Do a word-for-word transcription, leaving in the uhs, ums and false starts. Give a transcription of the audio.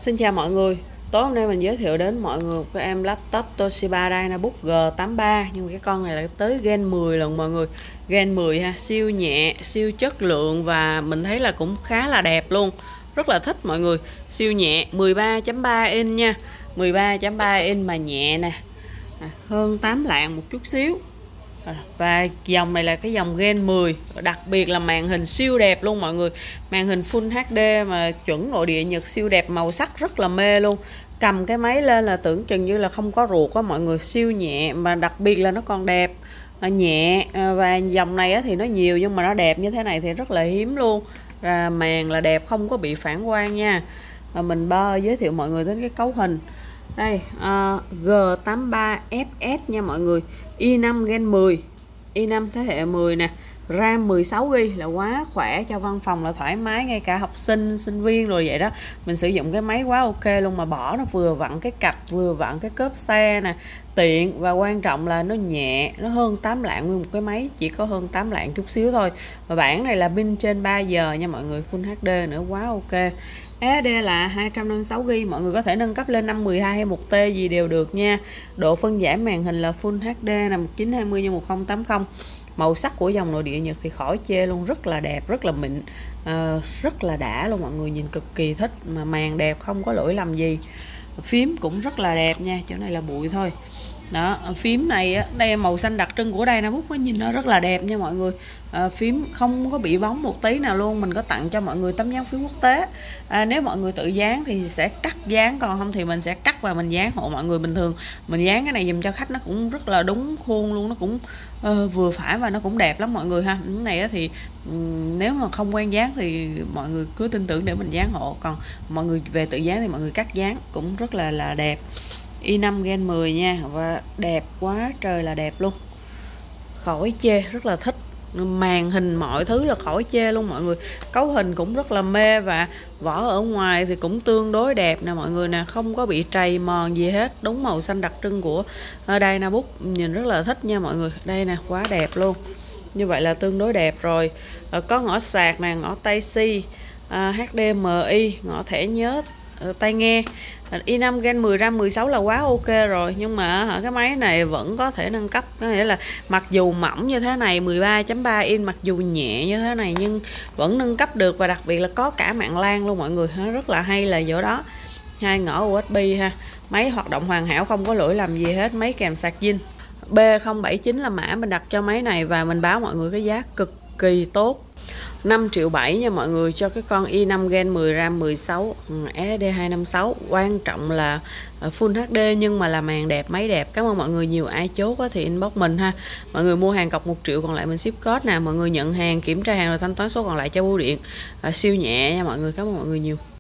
Xin chào mọi người. Tối hôm nay mình giới thiệu đến mọi người một cái em laptop Toshiba Dynabook G tám ba, nhưng mà cái con này là tới Gen mười lần mọi người. Gen mười ha, siêu nhẹ, siêu chất lượng và mình thấy là cũng khá là đẹp luôn. Rất là thích mọi người. Siêu nhẹ, mười ba chấm ba inch nha. mười ba chấm ba inch mà nhẹ nè. À, hơn tám lạng một chút xíu. Và dòng này là cái dòng Gen mười, đặc biệt là màn hình siêu đẹp luôn mọi người. Màn hình Full hát đê mà chuẩn nội địa Nhật, siêu đẹp, màu sắc rất là mê luôn. Cầm cái máy lên là tưởng chừng như là không có ruột á mọi người. Siêu nhẹ mà đặc biệt là nó còn đẹp, nó nhẹ. Và dòng này thì nó nhiều nhưng mà nó đẹp như thế này thì rất là hiếm luôn. Và màn là đẹp, không có bị phản quang nha. Và mình bơ giới thiệu mọi người đến cái cấu hình. Đây, uh, G tám ba F S nha mọi người. i năm Gen mười, i năm thế hệ mười nè. RAM mười sáu gi-ga-bai là quá khỏe, cho văn phòng là thoải mái, ngay cả học sinh, sinh viên rồi vậy đó. Mình sử dụng cái máy quá ok luôn, mà bỏ nó vừa vặn cái cặp, vừa vặn cái cốp xe nè, tiện và quan trọng là nó nhẹ, nó hơn tám lạng, nguyên một cái máy chỉ có hơn tám lạng chút xíu thôi. Và bản này là pin trên ba giờ nha mọi người, Full hát đê nữa, quá ok. ét ét đê là hai trăm năm mươi sáu gi-ga-bai, mọi người có thể nâng cấp lên năm mười hai hay một T gì đều được nha. Độ phân giải màn hình là Full hát đê là một chín hai mươi nhân một không tám không. Màu sắc của dòng nội địa Nhật thì khỏi chê luôn, rất là đẹp, rất là mịn, à, rất là đã luôn mọi người, nhìn cực kỳ thích, mà màn đẹp không có lỗi lầm gì. Phím cũng rất là đẹp nha, chỗ này là bụi thôi. Đó, phím này á, đây màu xanh đặc trưng của Dynabook, nhìn nó rất là đẹp nha mọi người. À, phím không có bị bóng một tí nào luôn. Mình có tặng cho mọi người tấm dán phím quốc tế. À, nếu mọi người tự dán thì sẽ cắt dán, còn không thì mình sẽ cắt và mình dán hộ mọi người. Bình thường mình dán cái này dùm cho khách nó cũng rất là đúng khuôn luôn, nó cũng uh, vừa phải và nó cũng đẹp lắm mọi người ha. Cái này thì um, nếu mà không quen dán thì mọi người cứ tin tưởng để mình dán hộ, còn mọi người về tự dán thì mọi người cắt dán cũng rất là là đẹp. i năm Gen mười nha, và đẹp quá trời là đẹp luôn, khỏi chê, rất là thích. Màn hình mọi thứ là khỏi chê luôn mọi người. Cấu hình cũng rất là mê, và vỏ ở ngoài thì cũng tương đối đẹp nè mọi người nè, không có bị trầy mòn gì hết, đúng màu xanh đặc trưng của Dynabook, nhìn rất là thích nha mọi người. Đây nè, quá đẹp luôn. Như vậy là tương đối đẹp rồi. Có ngõ sạc nè, ngõ Type-C, hát đê em i, ngõ thẻ nhớ, tai nghe. i năm Gen mười RAM mười sáu là quá ok rồi, nhưng mà cái máy này vẫn có thể nâng cấp. Có nghĩa là mặc dù mỏng như thế này, mười ba chấm ba inch, mặc dù nhẹ như thế này nhưng vẫn nâng cấp được, và đặc biệt là có cả mạng LAN luôn mọi người. Nó rất là hay là chỗ đó. Hai ngõ u ét bê ha, máy hoạt động hoàn hảo, không có lỗi lầm gì hết, máy kèm sạc zin. B không bảy chín là mã mình đặt cho máy này, và mình báo mọi người cái giá cực kỳ tốt, năm triệu bảy nha mọi người, cho cái con i năm Gen mười RAM mười sáu, ét ét đê hai năm sáu. Quan trọng là Full hát đê nhưng mà là màn đẹp, máy đẹp. Cảm ơn mọi người nhiều. Ai chốt thì inbox mình ha. Mọi người mua hàng cọc một triệu, còn lại mình ship code nè. Mọi người nhận hàng, kiểm tra hàng rồi thanh toán số còn lại cho bưu điện. À, siêu nhẹ nha mọi người. Cảm ơn mọi người nhiều.